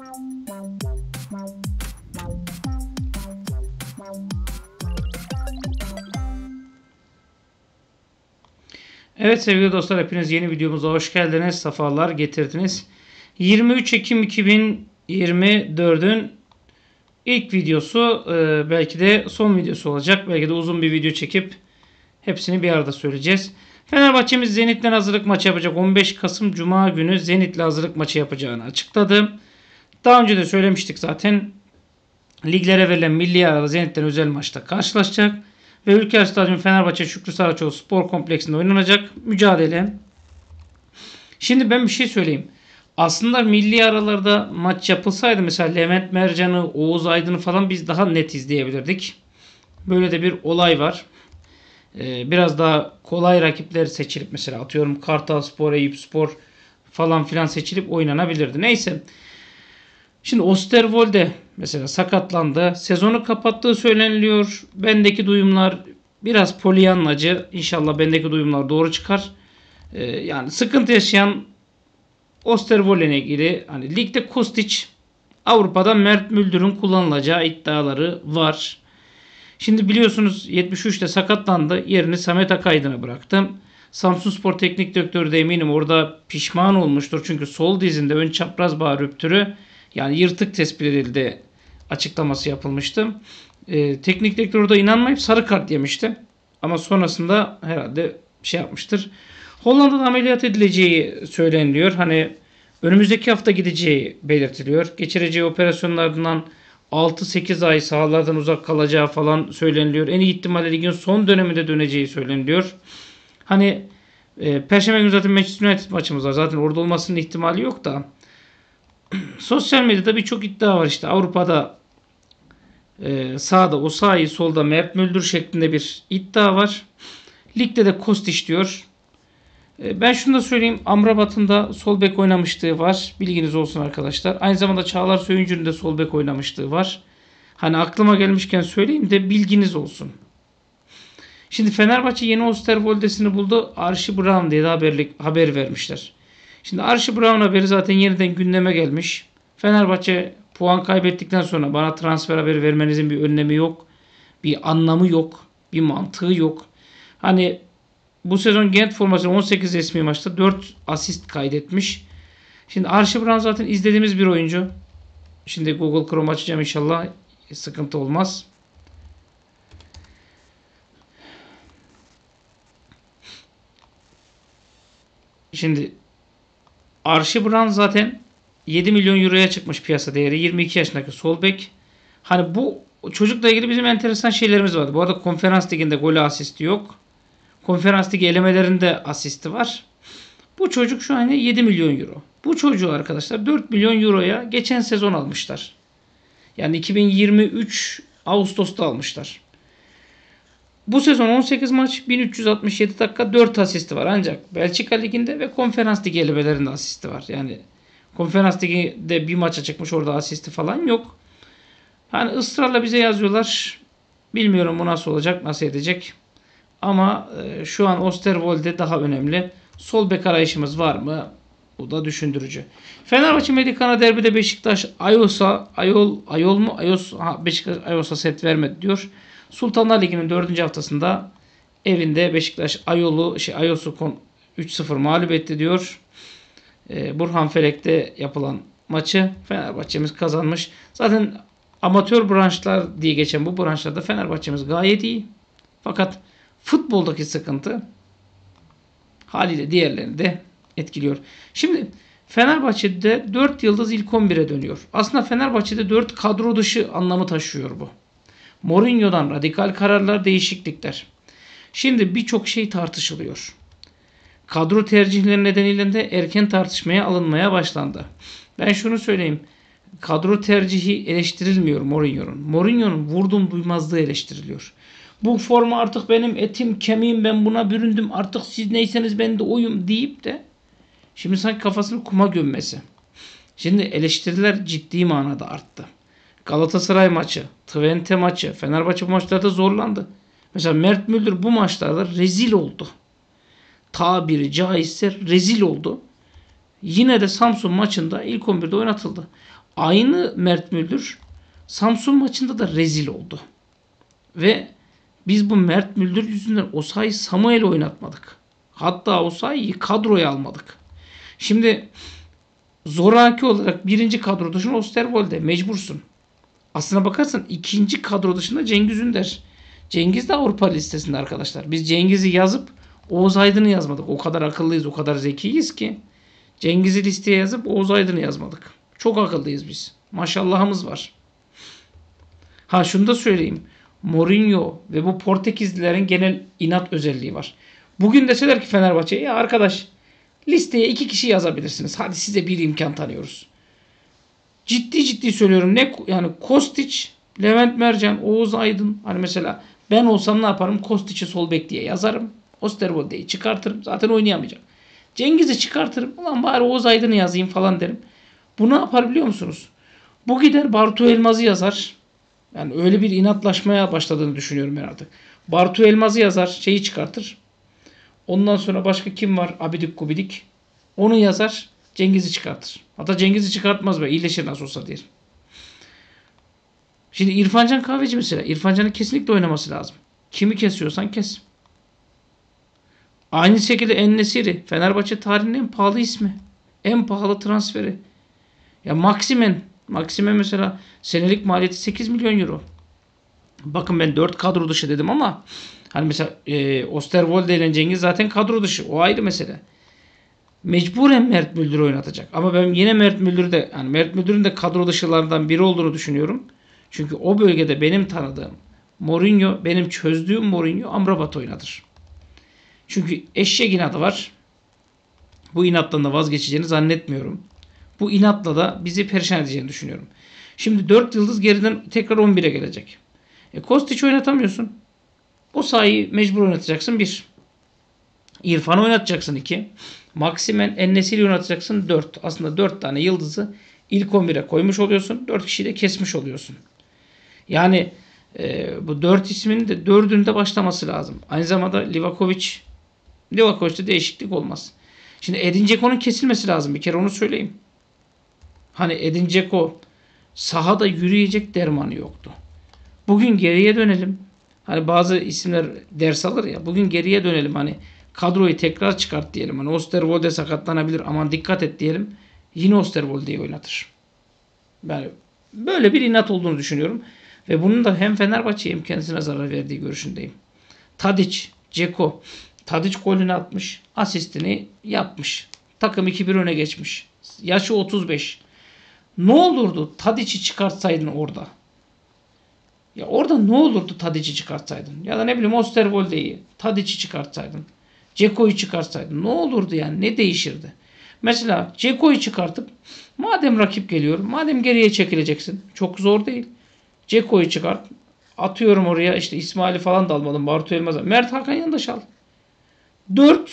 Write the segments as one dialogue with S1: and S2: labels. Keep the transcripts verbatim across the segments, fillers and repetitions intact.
S1: Evet sevgili dostlar, hepiniz yeni videomuza hoş geldiniz. Sefalar getirdiniz. yirmi üç Ekim iki bin yirmi dört'ün ilk videosu, e, belki de son videosu olacak. Belki de uzun bir video çekip hepsini bir arada söyleyeceğiz. Fenerbahçe'miz Zenit'le hazırlık maçı yapacak. on beş Kasım Cuma günü Zenit'le hazırlık maçı yapacağını açıkladı. Daha önce de söylemiştik zaten. Liglere verilen milli arada Zenit'ten özel maçta karşılaşacak. Ve Ülker Stadyumu Fenerbahçe Şükrü Saraçoğlu Spor Kompleksinde oynanacak mücadele. Şimdi ben bir şey söyleyeyim. Aslında milli aralarda maç yapılsaydı mesela Levent Mercan'ı, Oğuz Aydın'ı falan biz daha net izleyebilirdik. Böyle de bir olay var. Ee, biraz daha kolay rakipler seçilip mesela atıyorum Kartalspor, Eyüpspor falan filan seçilip oynanabilirdi. Neyse. Şimdi Osterwolde mesela sakatlandı. Sezonu kapattığı söyleniliyor. Bendeki duyumlar biraz polyanlacı. İnşallah bendeki duyumlar doğru çıkar. Ee, yani sıkıntı yaşayan Osterwolde'ne ilgili hani ligde Kostic, Avrupa'da Mert Müldür'ün kullanılacağı iddiaları var. Şimdi biliyorsunuz yetmiş üç'te sakatlandı. Yerini Samet Akaydın'a bıraktı. Samsunspor Teknik Direktörü de eminim orada pişman olmuştur. Çünkü sol dizinde ön çapraz bağ rüptürü, yani yırtık tespit edildi açıklaması yapılmıştı. Ee, teknik direktör orada inanmayıp sarı kart yemişti. Ama sonrasında herhalde şey yapmıştır. Hollanda'da ameliyat edileceği söyleniliyor. Hani önümüzdeki hafta gideceği belirtiliyor. Geçireceği operasyonlardan altı sekiz ay sahalardan uzak kalacağı falan söyleniliyor. En iyi ihtimalle ligin son döneminde döneceği söyleniliyor. Hani e, Perşembe günü zaten Manchester United maçımız var. Zaten orada olmasının ihtimali yok da. Sosyal medyada birçok iddia var. İşte Avrupa'da e, sağda o sahayı solda Mert Müldür şeklinde bir iddia var. Ligde de Kostić diyor. E, ben şunu da söyleyeyim. Amrabat'ın da sol bek oynamışlığı var. Bilginiz olsun arkadaşlar. Aynı zamanda Çağlar Söyüncü'nün de sol bek oynamışlığı var. Hani aklıma gelmişken söyleyeyim de bilginiz olsun. Şimdi Fenerbahçe yeni Osterwolde'sini buldu. Archie Brown diye de haberlik, haber vermişler. Şimdi Archie Brown haberi zaten yeniden gündeme gelmiş. Fenerbahçe puan kaybettikten sonra bana transfer haberi vermenizin bir önemi yok. Bir anlamı yok. Bir mantığı yok. Hani bu sezon Gent formasıyla on sekiz resmi maçta dört asist kaydetmiş. Şimdi Archie Brown zaten izlediğimiz bir oyuncu. Şimdi Google Chrome açacağım, inşallah sıkıntı olmaz. Şimdi Archie Brown zaten yedi milyon euroya çıkmış piyasa değeri. yirmi iki yaşındaki sol bek. Hani bu çocukla ilgili bizim enteresan şeylerimiz vardı. Bu arada Konferans Ligi'nde golü asisti yok. Konferans Ligi elemelerinde asisti var. Bu çocuk şu an yedi milyon euro. Bu çocuğu arkadaşlar dört milyon euroya geçen sezon almışlar. Yani iki bin yirmi üç Ağustos'ta almışlar. Bu sezon on sekiz maç, bin üç yüz altmış yedi dakika, dört asisti var. Ancak Belçika Ligi'nde ve Konferans Ligi elemelerinde asisti var. Yani Konferans Ligi'de bir maça çıkmış, orada asisti falan yok. Hani ısrarla bize yazıyorlar. Bilmiyorum bu nasıl olacak, nasıl edecek. Ama e, şu an Osterwolde daha önemli. Sol bek arayışımız var mı? Bu da düşündürücü. Fenerbahçe Medikana derbide Beşiktaş Ayos'a Ayol Ayol mu? Ayos ha, Beşiktaş Ayos'a set vermedi diyor. Sultanlar Ligi'nin dördüncü haftasında evinde Beşiktaş Ayol'u şey Ayos'u üç sıfır mağlup etti diyor. Ee, Burhanfelek'te yapılan maçı Fenerbahçe'miz kazanmış. Zaten amatör branşlar diye geçen bu branşlarda Fenerbahçe'miz gayet iyi. Fakat futboldaki sıkıntı haliyle diğerlerini de etkiliyor. Şimdi Fenerbahçe'de dört yıldız ilk on bire dönüyor. Aslında Fenerbahçe'de dört kadro dışı anlamı taşıyor bu. Mourinho'dan radikal kararlar, değişiklikler. Şimdi birçok şey tartışılıyor. Kadro tercihleri nedeniyle de erken tartışmaya alınmaya başlandı. Ben şunu söyleyeyim. Kadro tercihi eleştirilmiyor Mourinho'nun. Mourinho'nun vurdum duymazlığı eleştiriliyor. Bu forma artık benim etim kemiğim, ben buna büründüm, artık siz neyseniz ben de oyum deyip de şimdi sanki kafasını kuma gömmesi. Şimdi eleştiriler ciddi manada arttı. Galatasaray maçı, Twente maçı, Fenerbahçe bu maçlarda zorlandı. Mesela Mert Müldür bu maçlarda rezil oldu. Tabiri caizse rezil oldu. Yine de Samsun maçında ilk on birde oynatıldı. Aynı Mert Müldür Samsun maçında da rezil oldu. Ve biz bu Mert Müldür yüzünden Osayi Samuel'i oynatmadık. Hatta Osayi'yi kadroya almadık. Şimdi zoraki olarak birinci kadro dışında Osterwolde mecbursun. Aslına bakarsan ikinci kadro dışında Cengiz Ünder. Cengiz de Avrupa listesinde arkadaşlar. Biz Cengiz'i yazıp Oğuz Aydın'ı yazmadık. O kadar akıllıyız, o kadar zekiyiz ki Cengiz'i listeye yazıp Oğuz Aydın'ı yazmadık. Çok akıllıyız biz. Maşallahımız var. Ha şunu da söyleyeyim. Mourinho ve bu Portekizlilerin genel inat özelliği var. Bugün deseler ki Fenerbahçe'ye ya arkadaş listeye iki kişi yazabilirsiniz. Hadi size bir imkan tanıyoruz. Ciddi ciddi söylüyorum. Ne yani Kostić, Levent Mercan, Oğuz Aydın. Hani mesela ben olsam ne yaparım? Kostić'i sol bek diye yazarım. Osterwolde'yi çıkartırım. Zaten oynayamayacak. Cengiz'i çıkartırım. Ulan bari Oğuz Aydın'ı yazayım falan derim. Bu ne yapar biliyor musunuz? Bu gider Bartu Elmaz'ı yazar. Yani öyle bir inatlaşmaya başladığını düşünüyorum ben artık. Bartu Elmaz'ı yazar. Şeyi çıkartır. Ondan sonra başka kim var? Abidik Gubidik. Onu yazar. Cengiz'i çıkartır. Hatta Cengiz'i çıkartmaz be. İyileşir nasıl olsa diye. Şimdi İrfancan Kahveci mesela. İrfancan'ın kesinlikle oynaması lazım. Kimi kesiyorsan kes. Aynı şekilde En-Nesyri. Fenerbahçe tarihinin en pahalı ismi. En pahalı transferi. Ya Maximen. Maximen mesela senelik maliyeti sekiz milyon euro. Bakın ben dört kadro dışı dedim ama hani mesela e, Osterwolde ile Cengiz zaten kadro dışı. O ayrı mesele. Mecburen Mert Müldür'ü oynatacak. Ama ben yine Mert Müldür'ü de yani Mert Müldür'ün de kadro dışılardan biri olduğunu düşünüyorum. Çünkü o bölgede benim tanıdığım Mourinho, benim çözdüğüm Mourinho Amrabat oynatır. Çünkü eşek inadı var. Bu inattan da vazgeçeceğini zannetmiyorum. Bu inatla da bizi perişan edeceğini düşünüyorum. Şimdi dört yıldız geriden tekrar on bire gelecek. E, Kostić oynatamıyorsun. O sahayı mecbur oynatacaksın bir. İrfan'ı oynatacaksın iki. Maximen En-Nesyri'yi oynatacaksın dört. Aslında dört tane yıldızı ilk on bire koymuş oluyorsun. dört kişiyi de kesmiş oluyorsun. Yani e, bu dört ismin de dördünde başlaması lazım. Aynı zamanda Livakovic Livakovic'te değişiklik olmaz. Şimdi Edin Dzeko'nun kesilmesi lazım. Bir kere onu söyleyeyim. Hani Edin Dzeko sahada yürüyecek dermanı yoktu. Bugün geriye dönelim. Hani bazı isimler ders alır ya. Bugün geriye dönelim. Hani kadroyu tekrar çıkart diyelim. Hani Osterwolde sakatlanabilir. Aman dikkat et diyelim. Yine Osterwolde'yi oynatır. Yani böyle bir inat olduğunu düşünüyorum. Ve bunun da hem Fenerbahçe'ye hem kendisine zarar verdiği görüşündeyim. Tadic, Dzeko. Tadic golünü atmış. Asistini yapmış. Takım iki bir öne geçmiş. Yaşı otuz beş. Ne olurdu Tadic'i çıkartsaydın orada? Ya orada ne olurdu Tadic'i çıkartsaydın? Ya da ne bileyim Osterwolde'yi, Tadic'i çıkartsaydın. Dzeko'yu çıkartsaydın. Ne olurdu yani? Ne değişirdi? Mesela Dzeko'yu çıkartıp madem rakip geliyor, madem geriye çekileceksin. Çok zor değil. Dzeko'yu çıkart. Atıyorum oraya işte İsmail'i falan da almadım. Bartu Elmaz'a. Mert Hakan Yandaş al. dört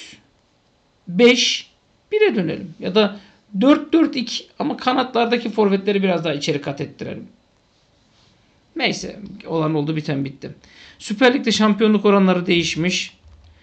S1: beş bire dönelim. Ya da dört dört iki ama kanatlardaki forvetleri biraz daha içeri kat ettirelim. Neyse olan oldu biten bitti. Süper Lig'de şampiyonluk oranları değişmiş.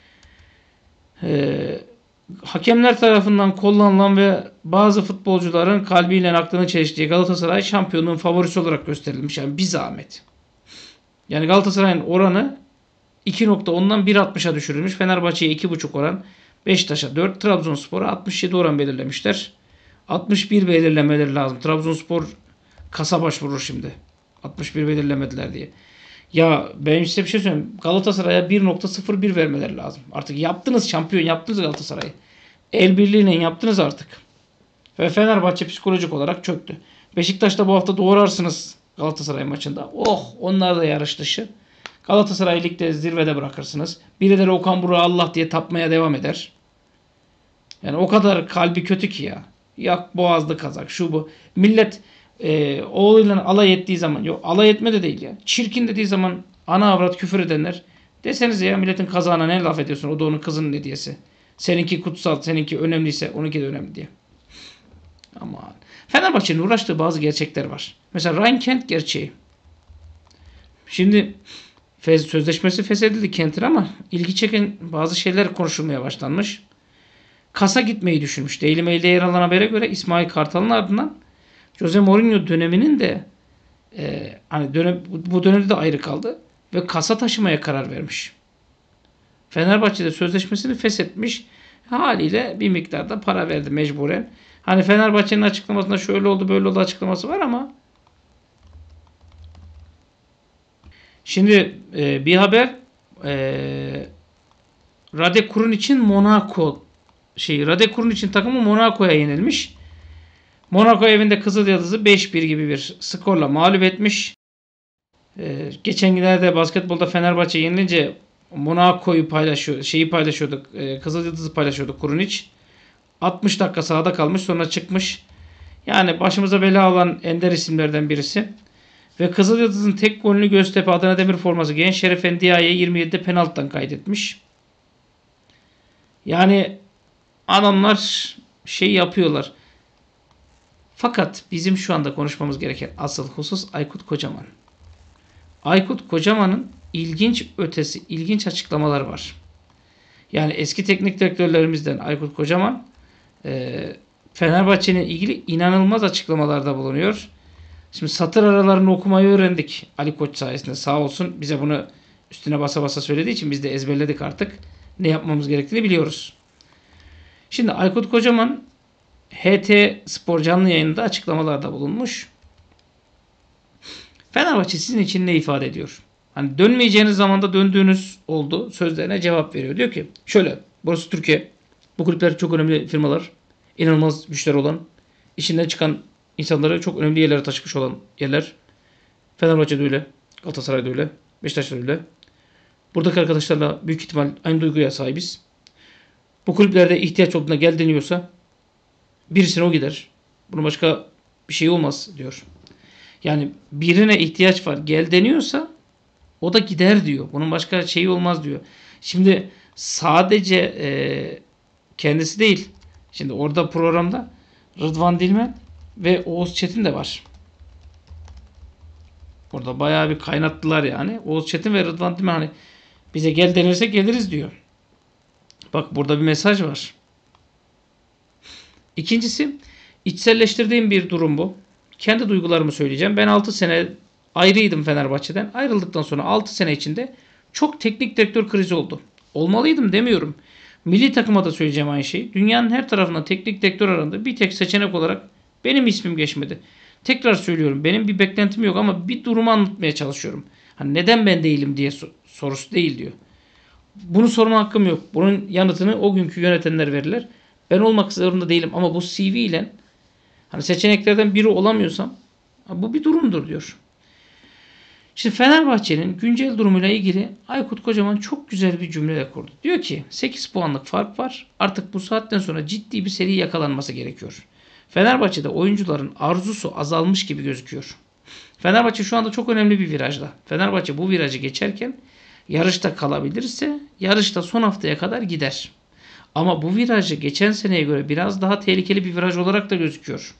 S1: Ee, hakemler tarafından kullanılan ve bazı futbolcuların kalbiyle aklını çeliştiği Galatasaray şampiyonluğun favorisi olarak gösterilmiş. Yani bir zahmet. Yani Galatasaray'ın oranı iki nokta ondan bir altmışa düşürülmüş. Fenerbahçe'ye iki buçuk oran. Beşiktaş'a dört. Trabzonspor'a altmış yedi oran belirlemişler. altmış bir belirlemeleri lazım. Trabzonspor kasa başvurur şimdi. altmış bir belirlemediler diye. Ya ben size bir şey söyleyeyim. Galatasaray'a bir nokta sıfır bir vermeleri lazım. Artık yaptınız, şampiyon yaptınız Galatasaray'ı. El birliğiyle yaptınız artık. Ve Fenerbahçe psikolojik olarak çöktü. Beşiktaş'ta bu hafta doğrarsınız Galatasaray maçında. Oh, onlar da yarış dışı. Galatasaray ligde zirvede bırakırsınız. Birileri Okan Buruk'a Allah diye tapmaya devam eder. Yani o kadar kalbi kötü ki ya. Yak boğazlı kazak şu bu. Millet e, oğluyla alay ettiği zaman, yok alay etme de değil ya. Çirkin dediği zaman ana avrat küfür edenler. Desenize ya milletin kazağına ne laf ediyorsun? O da onun kızının hediyesi. Seninki kutsal, seninki önemliyse onunki de önemli diye. Aman. Fenerbahçe'nin uğraştığı bazı gerçekler var. Mesela Ryan Kent gerçeği. Şimdi fez, sözleşmesi feshedildi Kent'in ama ilgi çeken bazı şeyler konuşulmaya başlanmış. Kasa gitmeyi düşünmüş. Daily Mail'de yer alan habere göre İsmail Kartal'ın ardından Jose Mourinho döneminin de e, hani dönem, bu dönemde de ayrı kaldı ve kasa taşımaya karar vermiş. Fenerbahçe'de sözleşmesini feshetmiş. Haliyle bir miktarda para verdi mecburen. Hani Fenerbahçe'nin açıklamasında şöyle oldu böyle oldu açıklaması var ama şimdi e, bir haber e, Rade Kurunić'in Monaco şey Rade Kurunić'in takımı Monaco'ya yenilmiş. Monaco evinde Kızılyıldız'ı beş bir gibi bir skorla mağlup etmiş. Ee, geçen günlerde basketbolda Fenerbahçe yenilince Monaco'yu paylaşıyor, şeyi paylaşıyorduk. E, Kızılyıldız'ı paylaşıyorduk Kurunić. altmış dakika sahada kalmış, sonra çıkmış. Yani başımıza bela olan ender isimlerden birisi. Ve Kızılyıldız'ın tek golünü Göztepe Adana Demir forması giyen Şeref Endiaye yirmi yedide penaltıdan kaydetmiş. Yani adamlar şey yapıyorlar. Fakat bizim şu anda konuşmamız gereken asıl husus Aykut Kocaman. Aykut Kocaman'ın ilginç ötesi, ilginç açıklamaları var. Yani eski teknik direktörlerimizden Aykut Kocaman e, Fenerbahçe'nin ilgili inanılmaz açıklamalarda bulunuyor. Şimdi satır aralarını okumayı öğrendik Ali Koç sayesinde, sağ olsun bize bunu üstüne basa basa söylediği için biz de ezberledik artık. Ne yapmamız gerektiğini biliyoruz. Şimdi Aykut Kocaman H T Spor canlı yayında açıklamalarda bulunmuş. Fenerbahçe sizin için ne ifade ediyor? Hani dönmeyeceğiniz zamanda döndüğünüz oldu sözlerine cevap veriyor. Diyor ki şöyle, burası Türkiye. Bu kulüpler çok önemli firmalar. İnanılmaz güçler olan, içinden çıkan insanları çok önemli yerlere taşımış olan yerler. Fenerbahçe'de öyle, Galatasaray'da öyle, Beşiktaş'ta öyle. Buradaki arkadaşlarla büyük ihtimal aynı duyguya sahibiz. Bu kulüplerde ihtiyaç olduğunda gel deniyorsa birisine o gider. Bunun başka bir şey olmaz diyor. Yani birine ihtiyaç var gel deniyorsa o da gider diyor. Bunun başka şeyi olmaz diyor. Şimdi sadece e, kendisi değil. Şimdi orada programda Rıdvan Dilmen ve Oğuz Çetin de var. Orada bayağı bir kaynattılar yani. Oğuz Çetin ve Rıdvan Dilmen hani bize gel denirse geliriz diyor. Bak burada bir mesaj var. İkincisi, içselleştirdiğim bir durum bu. Kendi duygularımı söyleyeceğim. Ben altı sene ayrıydım Fenerbahçe'den. Ayrıldıktan sonra altı sene içinde çok teknik direktör krizi oldu. Olmalıydım demiyorum. Milli takıma da söyleyeceğim aynı şeyi. Dünyanın her tarafından teknik direktör arandı. Bir tek seçenek olarak benim ismim geçmedi. Tekrar söylüyorum. Benim bir beklentim yok ama bir durumu anlatmaya çalışıyorum. Hani neden ben değilim diye sorusu değil diyor. Bunu sorma hakkım yok. Bunun yanıtını o günkü yönetenler verirler. Ben olmak zorunda değilim ama bu C V ile hani seçeneklerden biri olamıyorsam bu bir durumdur diyor. Şimdi Fenerbahçe'nin güncel durumuyla ilgili Aykut Kocaman çok güzel bir cümle kurdu. Diyor ki sekiz puanlık fark var. Artık bu saatten sonra ciddi bir seri yakalanması gerekiyor. Fenerbahçe'de oyuncuların arzusu azalmış gibi gözüküyor. Fenerbahçe şu anda çok önemli bir virajda. Fenerbahçe bu virajı geçerken yarışta kalabilirse yarışta son haftaya kadar gider. Ama bu virajı geçen seneye göre biraz daha tehlikeli bir viraj olarak da gözüküyor.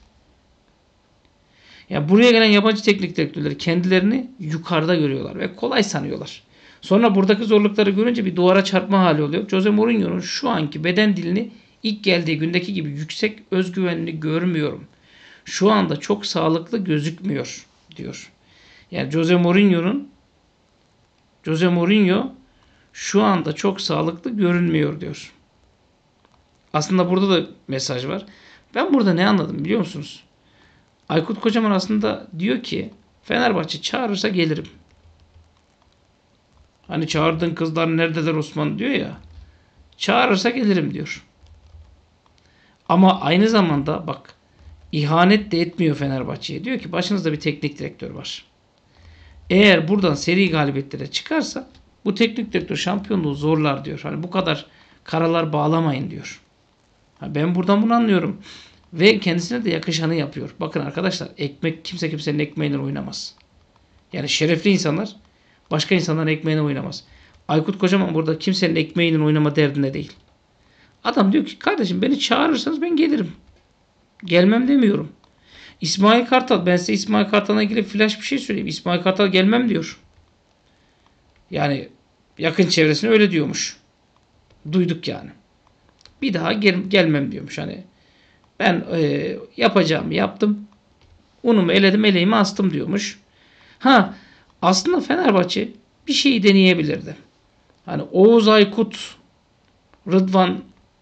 S1: Yani buraya gelen yabancı teknik direktörler kendilerini yukarıda görüyorlar ve kolay sanıyorlar. Sonra buradaki zorlukları görünce bir duvara çarpma hali oluyor. Jose Mourinho'nun şu anki beden dilini ilk geldiği gündeki gibi yüksek özgüvenli görmüyorum. Şu anda çok sağlıklı gözükmüyor diyor. Yani Jose Mourinho'nun Jose Mourinho şu anda çok sağlıklı görünmüyor diyor. Aslında burada da mesaj var. Ben burada ne anladım biliyor musunuz? Aykut Kocaman aslında diyor ki Fenerbahçe çağırırsa gelirim. Hani çağırdığın kızlar neredeler Osman diyor ya. Çağırırsa gelirim diyor. Ama aynı zamanda bak ihanet de etmiyor Fenerbahçe'ye. Diyor ki başınızda bir teknik direktör var. Eğer buradan seri galibiyetlere çıkarsa bu teknik direktör şampiyonluğu zorlar diyor. Hani bu kadar karalar bağlamayın diyor. Ben buradan bunu anlıyorum. Ve kendisine de yakışanı yapıyor. Bakın arkadaşlar ekmek kimse kimsenin ekmeğiyle oynamaz. Yani şerefli insanlar başka insanların ekmeğine oynamaz. Aykut Kocaman burada kimsenin ekmeğiyle oynama derdinde değil. Adam diyor ki kardeşim beni çağırırsanız ben gelirim. Gelmem demiyorum. İsmail Kartal ben size İsmail Kartal'la ilgili flash bir şey söyleyeyim. İsmail Kartal gelmem diyor. Yani yakın çevresine öyle diyormuş. Duyduk yani. Bir daha gel gelmem diyormuş. Hani ben e, yapacağımı yaptım. Unumu eledim, eleğimi astım diyormuş. Ha, aslında Fenerbahçe bir şeyi deneyebilirdi. Hani Oğuz Aykut, Rıdvan,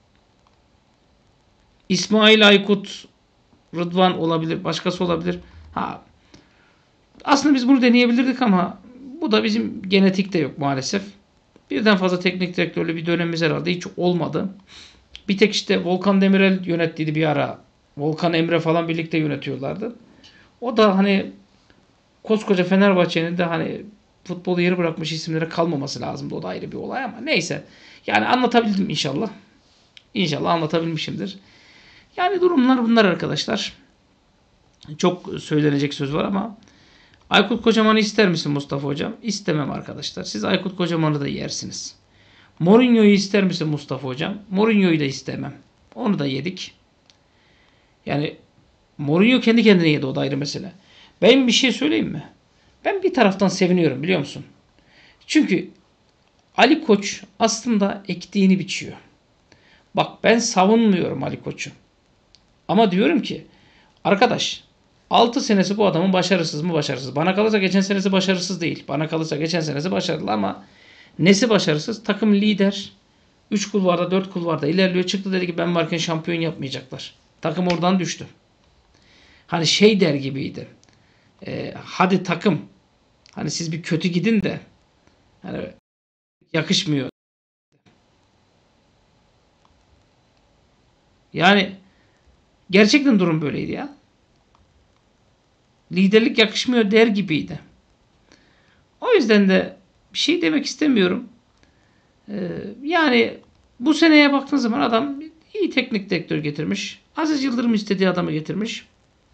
S1: İsmail Aykut, Rıdvan olabilir, başkası olabilir. Ha, aslında biz bunu deneyebilirdik ama bu da bizim genetikte yok maalesef. Birden fazla teknik direktörlü bir dönemimiz herhalde hiç olmadı. Bir tek işte Volkan Demirel yönettiydi bir ara. Volkan Emre falan birlikte yönetiyorlardı. O da hani koskoca Fenerbahçe'nin de hani futbolu yeri bırakmış isimlere kalmaması lazımdı. O da ayrı bir olay ama neyse. Yani anlatabildim inşallah. İnşallah anlatabilmişimdir. Yani durumlar bunlar arkadaşlar. Çok söylenecek söz var ama Aykut Kocaman'ı ister misin Mustafa Hocam? İstemem arkadaşlar. Siz Aykut Kocaman'ı da yersiniz. Mourinho'yu ister misin Mustafa Hocam? Mourinho'yu da istemem. Onu da yedik. Yani Mourinho kendi kendine yedi, o da ayrı mesele. Ben bir şey söyleyeyim mi? Ben bir taraftan seviniyorum biliyor musun? Çünkü Ali Koç aslında ektiğini biçiyor. Bak ben savunmuyorum Ali Koç'u. Ama diyorum ki arkadaş altı senesi bu adamın başarısız mı başarısız. Bana kalırsa geçen senesi başarısız değil. Bana kalırsa geçen senesi başarılı ama nesi başarısız? Takım lider. üç kulvarda dört kulvarda ilerliyor. Çıktı dedi ki ben varken şampiyon yapmayacaklar. Takım oradan düştü. Hani şey der gibiydi. E, hadi takım. Hani siz bir kötü gidin de hani yakışmıyor. Yani gerçekten durum böyleydi ya. Liderlik yakışmıyor der gibiydi. O yüzden de bir şey demek istemiyorum. Ee, yani bu seneye baktığın zaman adam iyi teknik direktör getirmiş. Aziz Yıldırım istediği adamı getirmiş.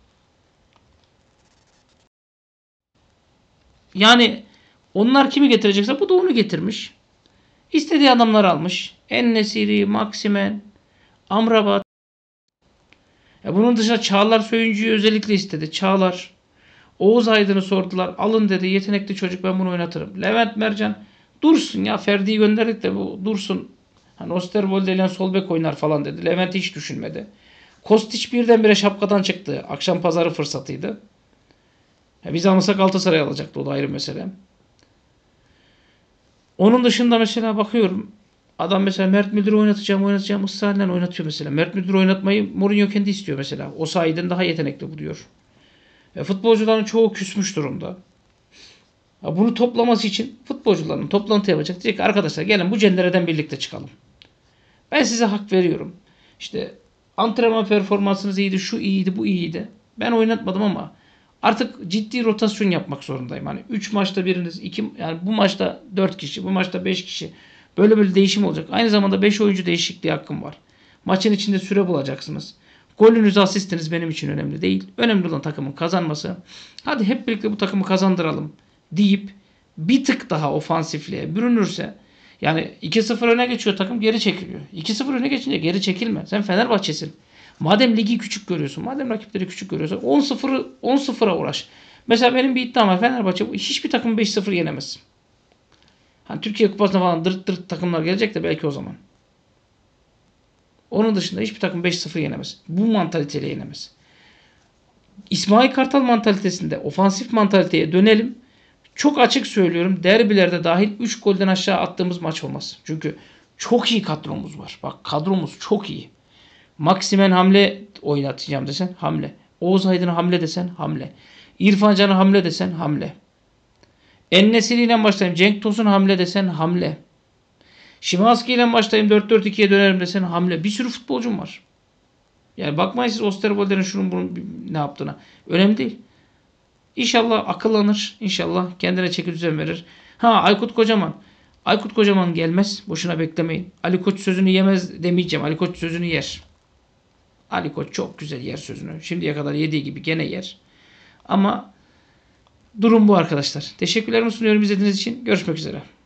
S1: Yani onlar kimi getirecekse bu da onu getirmiş. İstediği adamları almış. En-Nesyri, Maximen, Amrabat. Ya bunun dışında Çağlar Söyüncü'yü özellikle istedi. Çağlar. Oğuz Aydın'ı sordular. Alın dedi. Yetenekli çocuk, ben bunu oynatırım. Levent Mercan. Dursun ya. Ferdi'yi gönderdik de bu dursun. Hani Osterwolde ile sol bek oynar falan dedi. Levent hiç düşünmedi. Kostić birdenbire şapkadan çıktı. Akşam pazarı fırsatıydı. Ya biz almasak Galatasaray alacaktı. O da ayrı mesele. Onun dışında mesela bakıyorum. Adam mesela Mert Müldür'ü oynatacağım oynatacağım ısrarla oynatıyor mesela. Mert Müldür oynatmayı Mourinho kendi istiyor mesela. O sayeden daha yetenekli buluyor. E, futbolcuların çoğu küsmüş durumda. Ya bunu toplaması için futbolcuların toplantı yapacak. Diyecek ki arkadaşlar gelin bu cendereden birlikte çıkalım. Ben size hak veriyorum. İşte antrenman performansınız iyiydi, şu iyiydi, bu iyiydi. Ben oynatmadım ama artık ciddi rotasyon yapmak zorundayım. Hani üç maçta biriniz, iki yani bu maçta dört kişi, bu maçta beş kişi. Böyle böyle değişim olacak. Aynı zamanda beş oyuncu değişikliği hakkım var. Maçın içinde süre bulacaksınız. Golünüz, asistiniz benim için önemli değil. Önemli olan takımın kazanması. Hadi hep birlikte bu takımı kazandıralım deyip bir tık daha ofansifliğe bürünürse, yani iki sıfır öne geçiyor takım, geri çekiliyor. iki sıfır öne geçince geri çekilme. Sen Fenerbahçe'sin. Madem ligi küçük görüyorsun, madem rakipleri küçük görüyorsun, on sıfırı on sıfıra uğraş. Mesela benim bir iddiam var. Fenerbahçe hiçbir takım beş sıfır yenemez. Hani Türkiye Kupası'na falan dırt dırt takımlar gelecek de belki o zaman. Onun dışında hiçbir takım beş sıfır yenemez. Bu mantaliteyle yenemez. İsmail Kartal mantalitesinde ofansif mantaliteye dönelim. Çok açık söylüyorum. Derbilerde dahil üç golden aşağı attığımız maç olmaz. Çünkü çok iyi kadromuz var. Bak kadromuz çok iyi. Maximen hamle oynatacağım desen hamle. Oğuz Aydın'a hamle desen hamle. İrfan Can'a hamle desen hamle. En-Nesyri ile başlayayım. Cenk Tosun hamle desen hamle. Szymański ile başlayayım dört dört ikiye dönerim desen hamle. Bir sürü futbolcum var. Yani bakmayın siz Osterwolde'nin şunun bunun ne yaptığına. Önemli değil. İnşallah akıllanır. İnşallah kendine çeki düzen verir. Ha Aykut Kocaman. Aykut Kocaman gelmez. Boşuna beklemeyin. Ali Koç sözünü yemez demeyeceğim. Ali Koç sözünü yer. Ali Koç çok güzel yer sözünü. Şimdiye kadar yediği gibi gene yer. Ama durum bu arkadaşlar. Teşekkürlerimi sunuyorum izlediğiniz için. Görüşmek üzere.